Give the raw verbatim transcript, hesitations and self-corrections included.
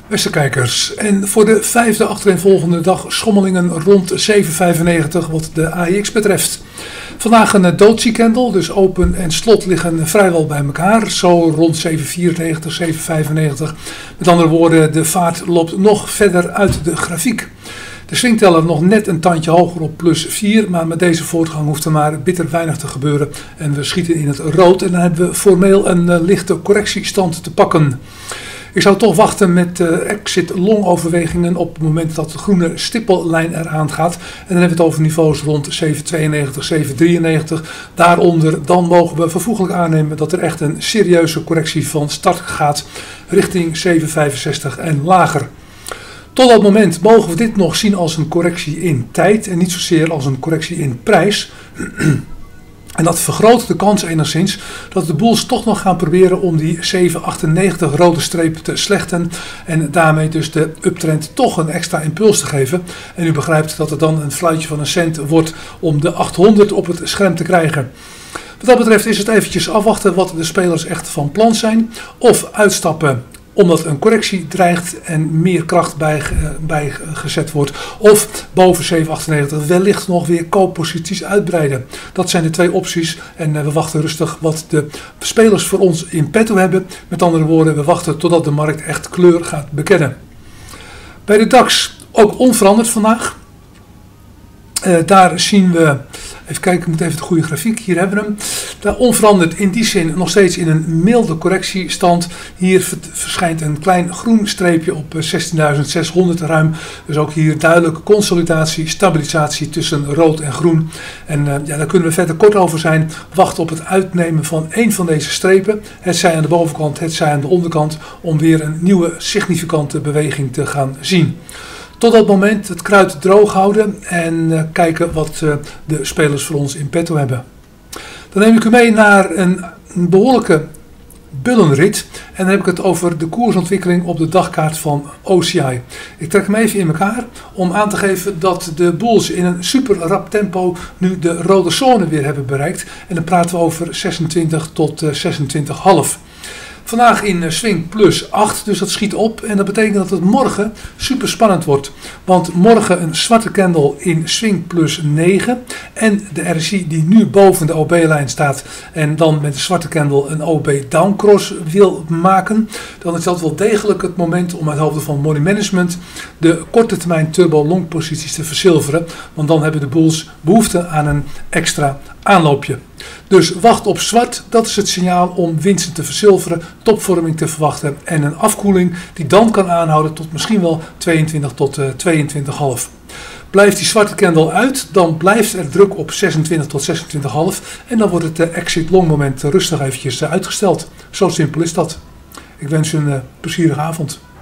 Beste kijkers, en voor de vijfde achtereenvolgende dag schommelingen rond zeven vijfennegentig wat de A E X betreft. Vandaag een doji-candle, dus open en slot liggen vrijwel bij elkaar, zo rond zeven vierennegentig, zeven vijfennegentig. Met andere woorden, de vaart loopt nog verder uit de grafiek. De swingteller nog net een tandje hoger op plus vier, maar met deze voortgang hoeft er maar bitter weinig te gebeuren. En we schieten in het rood en dan hebben we formeel een uh, lichte correctiestand te pakken. Ik zou toch wachten met uh, exit long overwegingen op het moment dat de groene stippellijn eraan gaat. En dan hebben we het over niveaus rond zeven tweeënnegentig, zeven drieënnegentig. Daaronder dan mogen we vervoeglijk aannemen dat er echt een serieuze correctie van start gaat richting zeven vijfenzestig en lager. Tot dat moment mogen we dit nog zien als een correctie in tijd en niet zozeer als een correctie in prijs. En dat vergroot de kans enigszins dat de bulls toch nog gaan proberen om die zeven achtennegentig rode streep te slechten. En daarmee dus de uptrend toch een extra impuls te geven. En u begrijpt dat het dan een fluitje van een cent wordt om de achthonderd op het scherm te krijgen. Wat dat betreft is het eventjes afwachten wat de spelers echt van plan zijn. Of uitstappen omdat een correctie dreigt en meer kracht bij, bijgezet wordt. Of boven zeven achtennegentig wellicht nog weer koopposities uitbreiden. Dat zijn de twee opties en we wachten rustig wat de spelers voor ons in petto hebben. Met andere woorden, we wachten totdat de markt echt kleur gaat bekennen. Bij de DAX ook onveranderd vandaag. Uh, daar zien we, even kijken, ik moet even de goede grafiek, hier hebben we hem. Daar onveranderd in die zin nog steeds in een milde correctiestand. Hier verschijnt een klein groen streepje op zestienduizend zeshonderd ruim. Dus ook hier duidelijke consolidatie, stabilisatie tussen rood en groen. En uh, ja, daar kunnen we verder kort over zijn. Wachten op het uitnemen van één van deze strepen. Het zij aan de bovenkant, het zij aan de onderkant. Om weer een nieuwe significante beweging te gaan zien. Tot dat moment het kruid droog houden en uh, kijken wat uh, de spelers voor ons in petto hebben. Dan neem ik u mee naar een, een behoorlijke bullenrit. En dan heb ik het over de koersontwikkeling op de dagkaart van O C I. Ik trek hem even in elkaar om aan te geven dat de bulls in een super rap tempo nu de rode zone weer hebben bereikt. En dan praten we over zesentwintig tot zesentwintig komma vijf. Vandaag in swing plus acht, dus dat schiet op en dat betekent dat het morgen super spannend wordt. Want morgen een zwarte candle in swing plus negen en de R S I die nu boven de O B-lijn staat en dan met de zwarte candle een O B downcross wil maken. Dan is dat wel degelijk het moment om uit hoofde van money management de korte termijn turbo long posities te verzilveren. Want dan hebben de bulls behoefte aan een extra aanloopje. Dus wacht op zwart, dat is het signaal om winsten te verzilveren, topvorming te verwachten en een afkoeling die dan kan aanhouden tot misschien wel tweeëntwintig tot tweeëntwintig komma vijf. Blijft die zwarte candle uit, dan blijft er druk op zesentwintig tot zesentwintig komma vijf en dan wordt het exit long moment rustig eventjes uitgesteld. Zo simpel is dat. Ik wens u een plezierige avond.